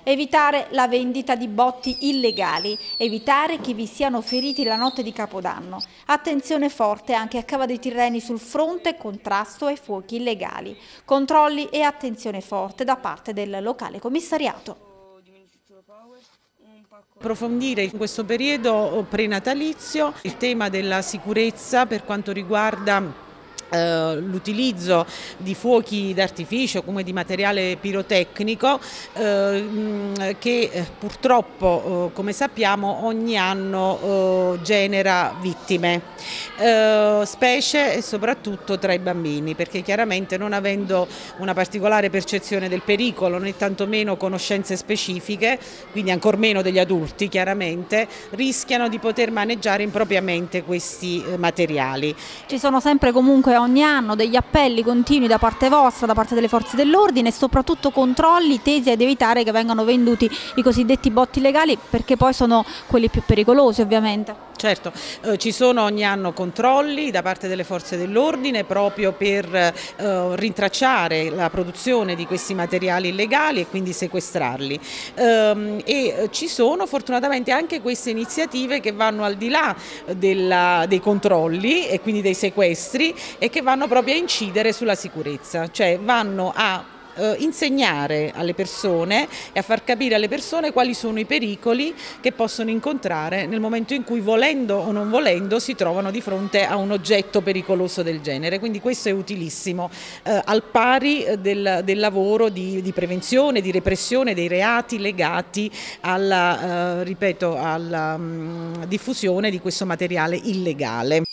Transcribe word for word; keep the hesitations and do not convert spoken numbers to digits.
Evitare la vendita di botti illegali, evitare che vi siano feriti la notte di Capodanno. Attenzione forte anche a Cava dei Tirreni sul fronte contrasto ai fuochi illegali. Controlli e attenzione forte da parte del locale commissariato. Approfondire in questo periodo prenatalizio il tema della sicurezza per quanto riguarda Uh, l'utilizzo di fuochi d'artificio come di materiale pirotecnico uh, che eh, purtroppo uh, come sappiamo ogni anno uh, genera vittime, uh, specie e soprattutto tra i bambini, perché chiaramente non avendo una particolare percezione del pericolo né tantomeno conoscenze specifiche, quindi ancor meno degli adulti chiaramente, rischiano di poter maneggiare impropriamente questi uh, materiali. Ci sono sempre comunque ogni anno degli appelli continui da parte vostra, da parte delle forze dell'ordine e soprattutto controlli tesi ad evitare che vengano venduti i cosiddetti botti legali, perché poi sono quelli più pericolosi ovviamente. Certo, eh, ci sono ogni anno controlli da parte delle forze dell'ordine proprio per eh, rintracciare la produzione di questi materiali illegali e quindi sequestrarli. Ehm, e ci sono fortunatamente anche queste iniziative che vanno al di là della, dei controlli e quindi dei sequestri e che vanno proprio a incidere sulla sicurezza, cioè vanno a insegnare alle persone e a far capire alle persone quali sono i pericoli che possono incontrare nel momento in cui, volendo o non volendo, si trovano di fronte a un oggetto pericoloso del genere. Quindi questo è utilissimo, eh, al pari del, del lavoro di, di prevenzione, di repressione dei reati legati alla, eh, ripeto, alla mh, diffusione di questo materiale illegale.